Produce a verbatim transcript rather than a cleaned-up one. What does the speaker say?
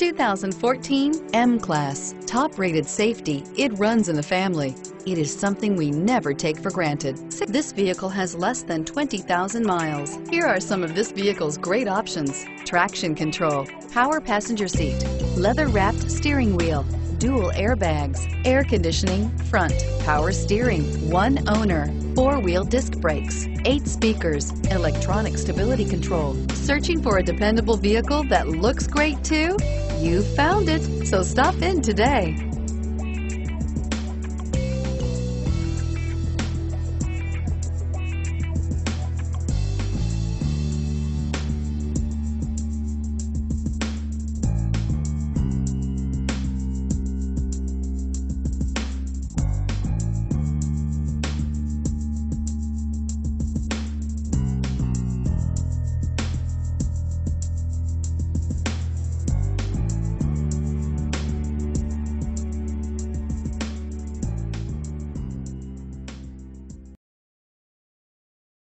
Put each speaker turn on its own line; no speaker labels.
two thousand fourteen M-Class. Top-rated safety, it runs in the family. It is something we never take for granted. This vehicle has less than twenty thousand miles. Here are some of this vehicle's great options: traction control, power passenger seat, leather-wrapped steering wheel, dual airbags, air conditioning, front, power steering, one owner, four-wheel disc brakes, eight speakers, electronic stability control. Searching for a dependable vehicle that looks great too? You found it, so stop in today.